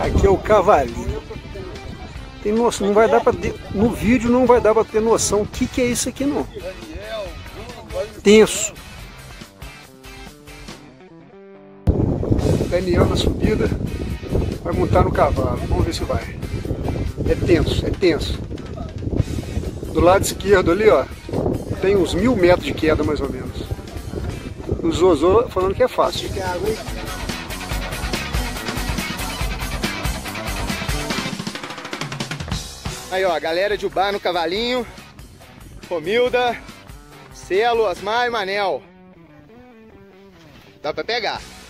Aqui é o cavalinho. Tem noção, não vai dar para no vídeo não vai dar para ter noção o que é isso aqui não. Tenso. Daniel na subida vai montar no cavalo. Vamos ver se vai. É tenso, é tenso. Do lado esquerdo ali, ó, tem uns 1000 metros de queda mais ou menos. O Zozô falando que é fácil. Aí ó, galera de Ubá no cavalinho, Romilda, Celo, Asmar e Manel. Dá pra pegar.